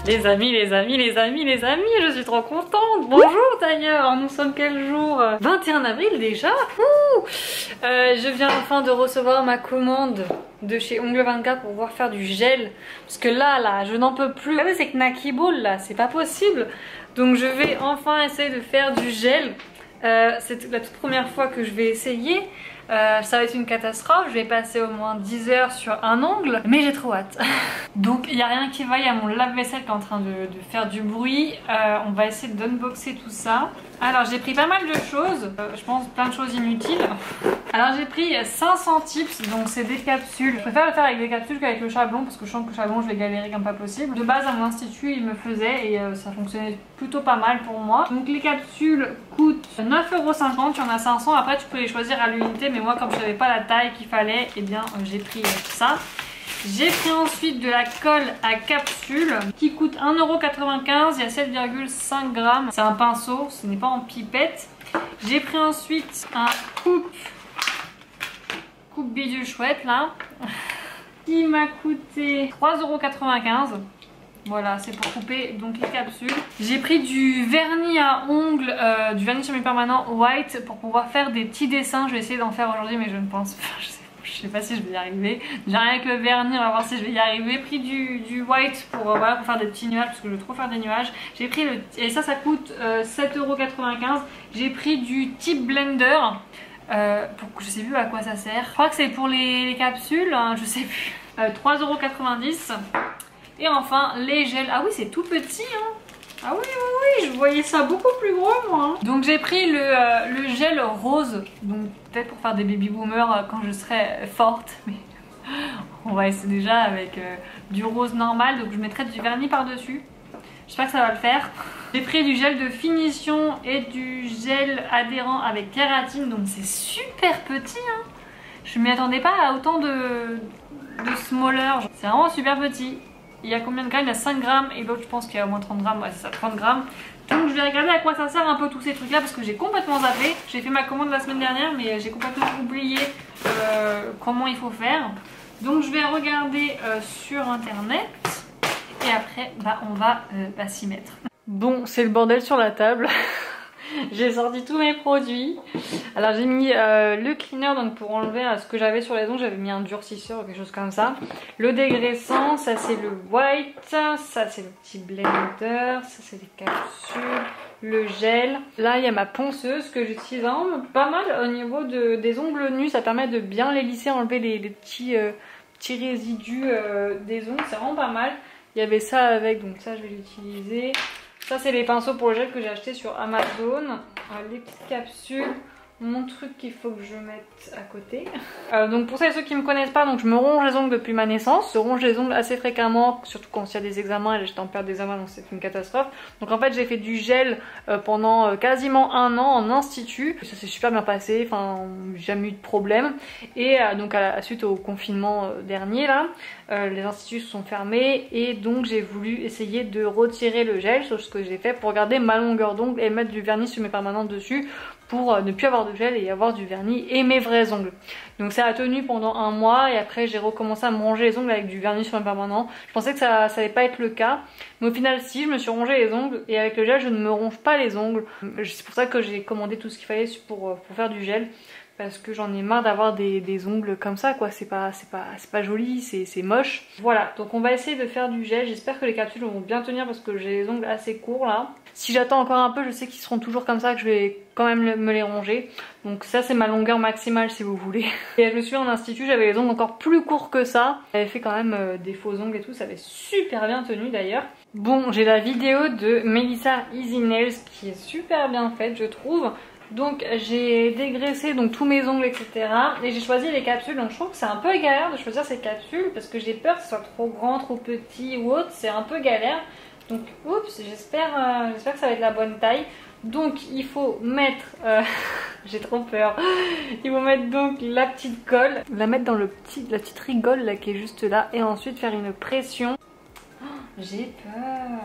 Les amis, je suis trop contente. Bonjour d'ailleurs, nous sommes quel jour? 21 avril déjà. Je viens enfin de recevoir ma commande de chez Ongle 24 pour pouvoir faire du gel. Parce que là, je n'en peux plus. Regardez, c'est Knacky Ball là, c'est pas possible. Donc je vais enfin essayer de faire du gel. C'est la toute première fois que je vais essayer. Ça va être une catastrophe, je vais passer au moins 10 heures sur un ongle, mais j'ai trop hâte. Donc il n'y a rien qui va, il y a mon lave-vaisselle qui est en train de faire du bruit. On va essayer d'unboxer tout ça. Alors j'ai pris pas mal de choses, je pense plein de choses inutiles. Alors j'ai pris 500 tips, donc c'est des capsules. Je préfère le faire avec des capsules qu'avec le chablon parce que je sens que le chablon je vais galérer comme pas possible. De base à mon institut il me faisait et ça fonctionnait plutôt pas mal pour moi. Donc les capsules coûtent 9,50€, il y en a 500, après tu peux les choisir à l'unité mais moi comme je savais pas la taille qu'il fallait, et bien j'ai pris ça. J'ai pris ensuite de la colle à capsule qui coûte 1,95€, il y a 7,5 grammes. C'est un pinceau, ce n'est pas en pipette. J'ai pris ensuite un coupe bidule chouette là qui m'a coûté 3,95€. Voilà, c'est pour couper donc les capsules. J'ai pris du vernis à ongles, du vernis semi-permanent white pour pouvoir faire des petits dessins. Je vais essayer d'en faire aujourd'hui mais je ne pense pas. Je sais pas si je vais y arriver. J'ai rien avec le vernis, on va voir si je vais y arriver. J'ai pris du white pour, voilà, pour faire des petits nuages parce que je veux trop faire des nuages. J'ai pris le... Et ça coûte 7,95€. J'ai pris du type blender. Je sais plus à quoi ça sert. Je crois que c'est pour les capsules, hein, je sais plus. 3,90€. Et enfin les gels. Ah oui, c'est tout petit hein. Ah oui, je voyais ça beaucoup plus gros moi. Donc j'ai pris le gel rose. Donc peut-être pour faire des baby boomers quand je serai forte. Mais on va essayer déjà avec du rose normal. Donc je mettrai du vernis par dessus. J'espère que ça va le faire. J'ai pris du gel de finition et du gel adhérent avec kératine. Donc c'est super petit hein. Je m'y attendais pas à autant de smaller. C'est vraiment super petit. Il y a combien de grammes? Il y a 5 grammes et l'autre je pense qu'il y a au moins 30 grammes. Ouais c'est ça, 30 grammes. Donc je vais regarder à quoi ça sert un peu tous ces trucs là parce que j'ai complètement zappé. J'ai fait ma commande la semaine dernière mais j'ai complètement oublié comment il faut faire. Donc je vais regarder sur internet et après on va s'y mettre. Bon, c'est le bordel sur la table. J'ai sorti tous mes produits. Alors j'ai mis le cleaner donc pour enlever ce que j'avais sur les ongles. J'avais mis un durcisseur ou quelque chose comme ça. Le dégraissant, ça c'est le white. Ça c'est le petit blender. Ça c'est les capsules. Le gel. Là il y a ma ponceuse que j'utilise vraiment pas mal au niveau des ongles nus. Ça permet de bien les lisser, enlever les petits résidus des ongles. C'est vraiment pas mal. Il y avait ça avec, donc ça je vais l'utiliser. Ça c'est les pinceaux pour le gel que j'ai acheté sur Amazon. Les petites capsules. Mon truc qu'il faut que je mette à côté. Donc pour celles et ceux qui ne me connaissent pas, donc je me ronge les ongles depuis ma naissance. Je ronge les ongles assez fréquemment, surtout quand il y a des examens et j'étais en période d'examen donc c'est une catastrophe. Donc en fait j'ai fait du gel pendant quasiment un an en institut. Ça s'est super bien passé, enfin j'ai jamais eu de problème. Et donc suite au confinement dernier là, les instituts se sont fermés et donc j'ai voulu essayer de retirer le gel, sauf ce que j'ai fait pour garder ma longueur d'ongle et mettre du vernis semi-permanent dessus pour ne plus avoir de gel et avoir du vernis et mes vrais ongles. Donc ça a tenu pendant un mois et après j'ai recommencé à me ronger les ongles avec du vernis semi-permanent. Je pensais que ça allait pas être le cas, mais au final si, je me suis rongé les ongles et avec le gel je ne me ronge pas les ongles. C'est pour ça que j'ai commandé tout ce qu'il fallait pour faire du gel. Parce que j'en ai marre d'avoir des ongles comme ça quoi, c'est pas joli, c'est moche. Voilà, donc on va essayer de faire du gel, j'espère que les capsules vont bien tenir parce que j'ai les ongles assez courts là. Si j'attends encore un peu, je sais qu'ils seront toujours comme ça, que je vais quand même me les ronger. Donc ça c'est ma longueur maximale si vous voulez. Et je me suis en institut, j'avais les ongles encore plus courts que ça. J'avais fait quand même des faux ongles et tout, ça avait super bien tenu d'ailleurs. Bon, j'ai la vidéo de Melissa Easy Nails qui est super bien faite je trouve. Donc j'ai dégraissé donc tous mes ongles etc et j'ai choisi les capsules. Donc je trouve que c'est un peu galère de choisir ces capsules parce que j'ai peur que ce soit trop grand, trop petit ou autre, c'est un peu galère. Donc oups, j'espère que ça va être la bonne taille. Donc il faut mettre, j'ai trop peur, il faut mettre donc la petite colle, la mettre dans la petite rigole là qui est juste là et ensuite faire une pression. Oh, j'ai peur.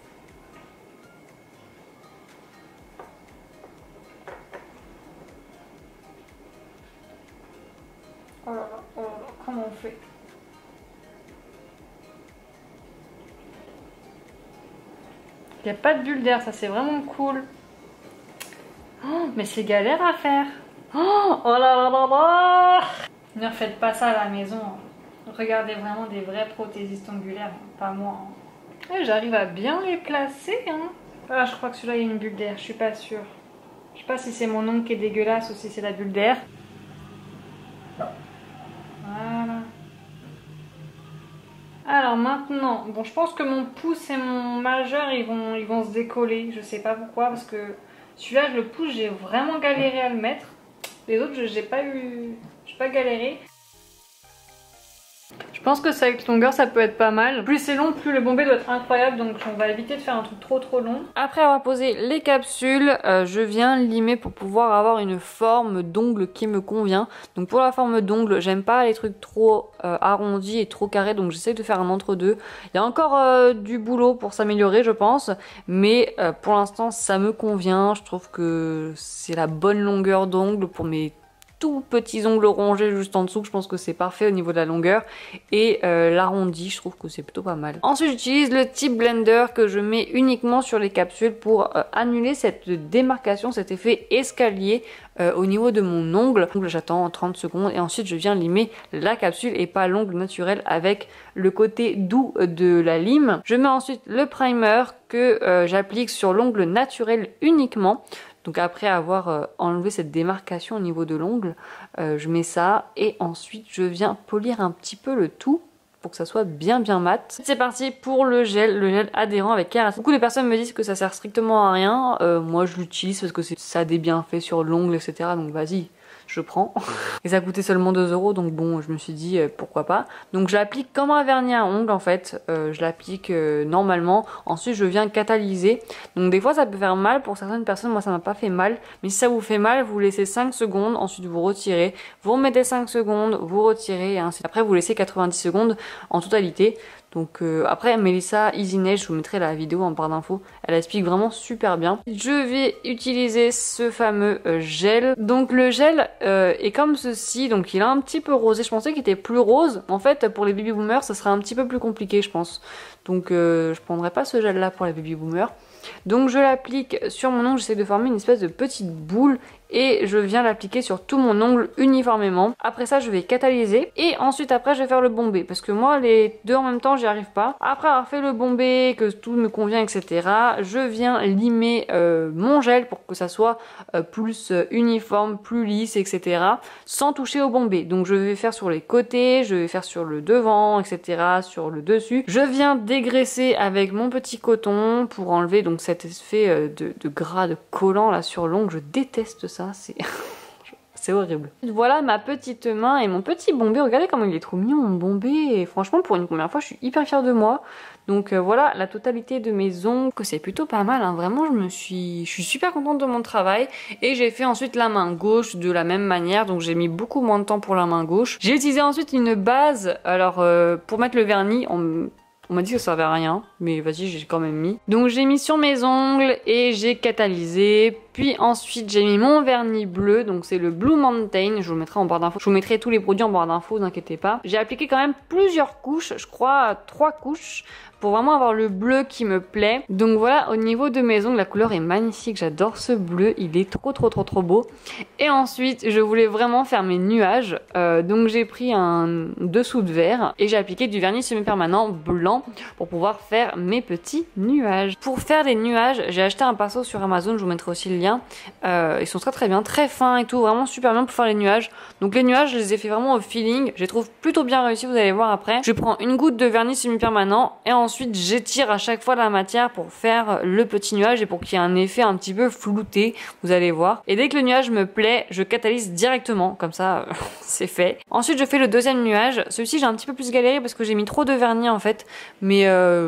Oh là là, comment on fait? Il n'y a pas de bulle d'air, ça c'est vraiment cool. Oh, mais c'est galère à faire. Oh là là là là. Ne refaites pas ça à la maison. Regardez vraiment des vrais prothésistes ongulaires, pas moi. Ouais, j'arrive à bien les placer. Hein. Ah, je crois que celui-là il y a une bulle d'air, je suis pas sûre. Je sais pas si c'est mon ongle qui est dégueulasse ou si c'est la bulle d'air. Voilà. Alors maintenant, bon je pense que mon pouce et mon majeur ils vont se décoller. Je sais pas pourquoi parce que celui-là le pouce j'ai vraiment galéré à le mettre. Les autres j'ai pas galéré. Je pense que ça avec longueur ça peut être pas mal. Plus c'est long, plus le bombé doit être incroyable. Donc on va éviter de faire un truc trop long. Après avoir posé les capsules, je viens limer pour pouvoir avoir une forme d'ongle qui me convient. Donc pour la forme d'ongle, j'aime pas les trucs trop arrondis et trop carrés. Donc j'essaie de faire un entre-deux. Il y a encore du boulot pour s'améliorer je pense. Mais pour l'instant ça me convient. Je trouve que c'est la bonne longueur d'ongle pour mes tout petits ongles rongés juste en dessous, je pense que c'est parfait au niveau de la longueur et l'arrondi je trouve que c'est plutôt pas mal. Ensuite j'utilise le tip blender que je mets uniquement sur les capsules pour annuler cette démarcation, cet effet escalier au niveau de mon ongle. Donc j'attends 30 secondes et ensuite je viens limer la capsule et pas l'ongle naturel avec le côté doux de la lime. Je mets ensuite le primer que j'applique sur l'ongle naturel uniquement. Donc après avoir enlevé cette démarcation au niveau de l'ongle, je mets ça et ensuite je viens polir un petit peu le tout pour que ça soit bien mat. C'est parti pour le gel adhérent avec kérastase. Beaucoup de personnes me disent que ça sert strictement à rien. Moi je l'utilise parce que ça a des bienfaits sur l'ongle etc. Donc vas-y, je prends. Et ça coûtait seulement 2 € donc bon je me suis dit pourquoi pas. Donc je l'applique comme un vernis à ongles en fait. Je l'applique normalement. Ensuite je viens catalyser. Donc des fois ça peut faire mal pour certaines personnes. Moi ça m'a pas fait mal. Mais si ça vous fait mal vous laissez 5 secondes. Ensuite vous retirez. Vous remettez 5 secondes. Vous retirez et ainsi. Après vous laissez 90 secondes en totalité. Donc après Melissa Easynail, je vous mettrai la vidéo en barre d'infos, elle explique vraiment super bien. Je vais utiliser ce fameux gel. Donc le gel est comme ceci, donc il est un petit peu rosé, je pensais qu'il était plus rose. En fait pour les baby boomers ça serait un petit peu plus compliqué je pense. Donc je prendrai pas ce gel là pour les baby boomers. Donc je l'applique sur mon ongle, j'essaie de former une espèce de petite boule et je viens l'appliquer sur tout mon ongle uniformément. Après ça je vais catalyser et ensuite après je vais faire le bombé parce que moi les deux en même temps j'y arrive pas. Après avoir fait le bombé, que tout me convient etc, je viens limer mon gel pour que ça soit plus uniforme, plus lisse etc, sans toucher au bombé. Donc je vais faire sur les côtés, je vais faire sur le devant etc, sur le dessus. Je viens dégraisser avec mon petit coton pour enlever donc cet effet de gras, de collant là sur l'ongle. Je déteste ça, c'est horrible. Voilà ma petite main et mon petit bombé. Regardez comment il est trop mignon mon bombé. Et franchement pour une première fois je suis hyper fière de moi. Donc voilà la totalité de mes ongles. C'est plutôt pas mal hein. Vraiment je suis super contente de mon travail. Et j'ai fait ensuite la main gauche de la même manière. Donc j'ai mis beaucoup moins de temps pour la main gauche. J'ai utilisé ensuite une base. Alors pour mettre le vernis on m'a dit que ça servait à rien, mais vas-y, j'ai quand même mis. Donc j'ai mis sur mes ongles et j'ai catalysé. Puis ensuite j'ai mis mon vernis bleu, donc c'est le Blue Mountain, je vous le mettrai en barre d'infos. Je vous mettrai tous les produits en barre d'infos, vous inquiétez pas. J'ai appliqué quand même plusieurs couches, je crois 3 couches, pour vraiment avoir le bleu qui me plaît. Donc voilà, au niveau de mes ongles, la couleur est magnifique, j'adore ce bleu, il est trop beau. Et ensuite, je voulais vraiment faire mes nuages, donc j'ai pris un dessous de verre et j'ai appliqué du vernis semi-permanent blanc pour pouvoir faire mes petits nuages. Pour faire les nuages, j'ai acheté un pinceau sur Amazon, je vous mettrai aussi le lien. Ils sont très bien, très fins et tout, vraiment super bien pour faire les nuages. Donc les nuages, je les ai fait vraiment au feeling, je les trouve plutôt bien réussis, vous allez voir après. Je prends une goutte de vernis semi-permanent et ensuite j'étire à chaque fois la matière pour faire le petit nuage et pour qu'il y ait un effet un petit peu flouté, vous allez voir. Et dès que le nuage me plaît, je catalyse directement, comme ça c'est fait. Ensuite je fais le deuxième nuage, celui-ci j'ai un petit peu plus galéré parce que j'ai mis trop de vernis en fait, mais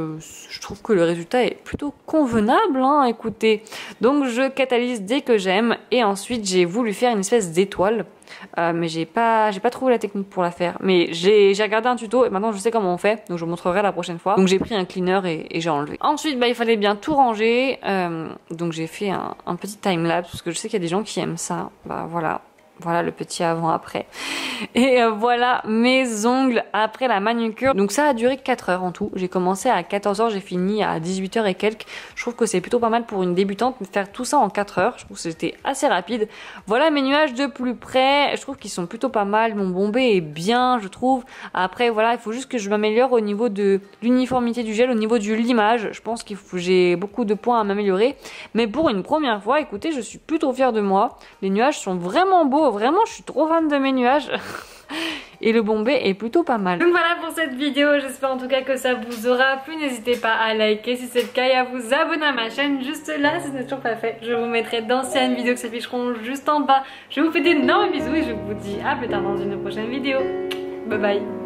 je trouve que le résultat est plutôt convenable hein, écoutez. Donc je catalyse dès que j'aime et ensuite j'ai voulu faire une espèce d'étoile mais j'ai pas trouvé la technique pour la faire, mais j'ai regardé un tuto et maintenant je sais comment on fait, donc je vous montrerai la prochaine fois. Donc j'ai pris un cleaner et j'ai enlevé. Ensuite il fallait bien tout ranger, donc j'ai fait un petit timelapse parce que je sais qu'il y a des gens qui aiment ça. Bah voilà, Voilà le petit avant-après. Et voilà mes ongles après la manucure. Donc ça a duré 4 heures en tout. J'ai commencé à 14 h, j'ai fini à 18 h et quelques. Je trouve que c'est plutôt pas mal pour une débutante. Faire tout ça en 4 heures, je trouve que c'était assez rapide. Voilà mes nuages de plus près. Je trouve qu'ils sont plutôt pas mal. Mon bombé est bien, je trouve. Après voilà, il faut juste que je m'améliore au niveau de l'uniformité du gel, au niveau du limage. Je pense que j'ai beaucoup de points à m'améliorer. Mais pour une première fois, écoutez, je suis plutôt fière de moi. Les nuages sont vraiment beaux. Vraiment, je suis trop fan de mes nuages. Et le bombé est plutôt pas mal. Donc voilà pour cette vidéo, j'espère en tout cas que ça vous aura plu. N'hésitez pas à liker si c'est le cas et à vous abonner à ma chaîne juste là si ce n'est toujours pas fait. Je vous mettrai d'anciennes vidéos qui s'afficheront juste en bas. Je vous fais d'énormes bisous et je vous dis à plus tard dans une prochaine vidéo. Bye bye.